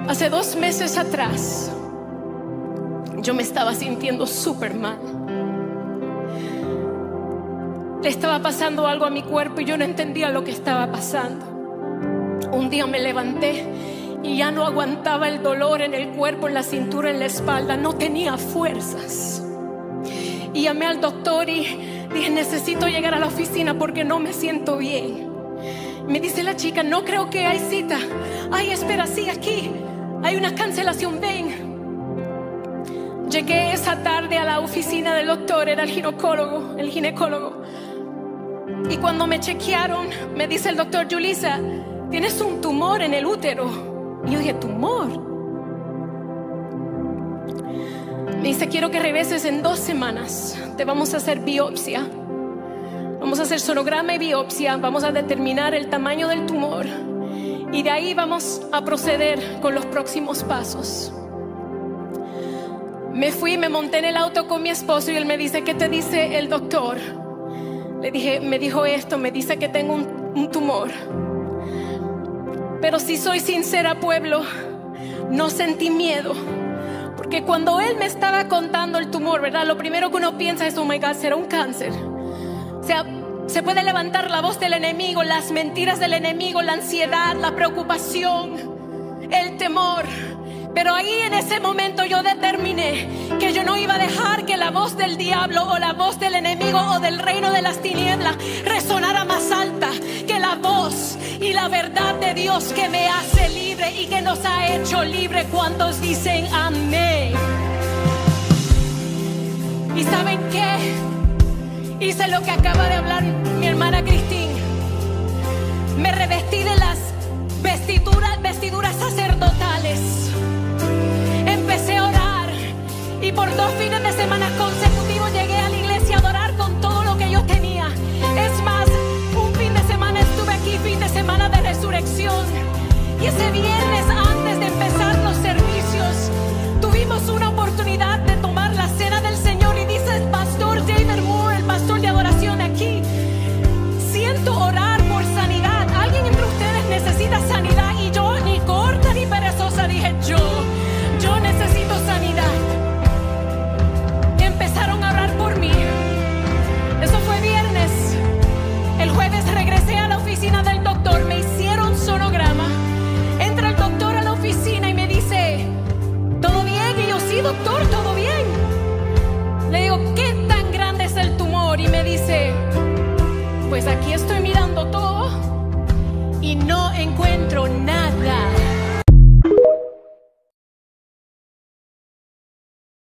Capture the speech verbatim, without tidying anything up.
Hace dos meses atrás yo me estaba sintiendo súper mal. Le estaba pasando algo a mi cuerpo y yo no entendía lo que estaba pasando. Un día me levanté y ya no aguantaba el dolor en el cuerpo, en la cintura, en la espalda. No tenía fuerzas. Y llamé al doctor y dije, necesito llegar a la oficina porque no me siento bien. Me dice la chica, no creo que hay cita. Ay, espera, sí, aquí hay una cancelación, ven. Llegué esa tarde a la oficina del doctor, era el ginecólogo, el ginecólogo. Y cuando me chequearon, me dice el doctor, Yulisa, tienes un tumor en el útero. Y yo dije, ¿tumor? Me dice, quiero que regreses en dos semanas. Te vamos a hacer biopsia. Vamos a hacer sonograma y biopsia. Vamos a determinar el tamaño del tumor. Y de ahí vamos a proceder con los próximos pasos. Me fui, me monté en el auto con mi esposo y él me dice, ¿qué te dice el doctor? Le dije, me dijo esto, me dice que tengo un, un tumor. Pero si soy sincera, pueblo, no sentí miedo. Porque cuando él me estaba contando el tumor, ¿verdad? Lo primero que uno piensa es, oh my God, será un cáncer. O sea, se puede levantar la voz del enemigo, las mentiras del enemigo, la ansiedad, la preocupación, el temor. Pero ahí en ese momento yo determiné que yo no iba a dejar que la voz del diablo o la voz del enemigo o del reino de las tinieblas resonara más alta que la voz y la verdad de Dios que me hace libre y que nos ha hecho libre. ¿Cuántos dicen amén? ¿Y saben qué? Hice lo que acaba de hablar mi hermana Cristín. Me revestí de las vestiduras, vestiduras sacerdotales. Empecé a orar y por dos fines de semana